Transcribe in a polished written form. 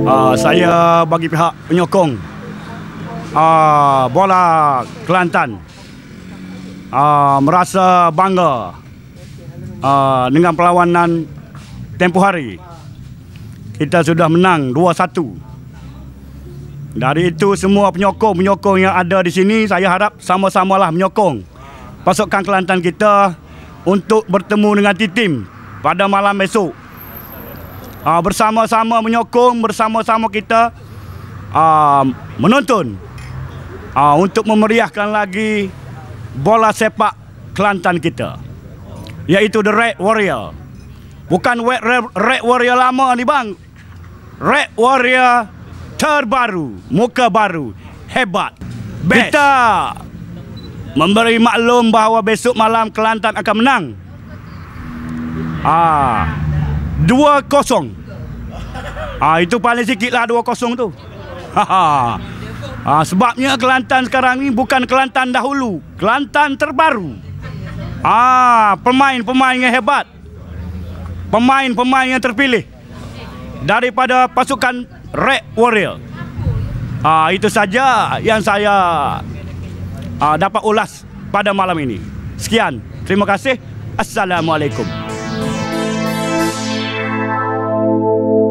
Saya bagi pihak penyokong bola Kelantan merasa bangga dengan perlawanan tempoh hari. Kita sudah menang 2-1. Dari itu semua penyokong yang ada di sini, saya harap sama-samalah menyokong pasukan Kelantan kita untuk bertemu dengan T-Team pada malam esok. Bersama-sama menyokong, bersama-sama kita menonton untuk memeriahkan lagi bola sepak Kelantan kita, iaitu The Red Warrior. Bukan Red Warrior lama ni bang, Red Warrior terbaru, muka baru, hebat. Best. Kita memberi maklum bahawa besok malam Kelantan akan menang 2-0. Itu paling sikit lah 2-0 tu. Sebabnya Kelantan sekarang ni bukan Kelantan dahulu, Kelantan terbaru. Pemain-pemain yang hebat, pemain-pemain yang terpilih daripada pasukan Red Warrior. Itu saja yang saya dapat ulas pada malam ini. Sekian, terima kasih. Assalamualaikum.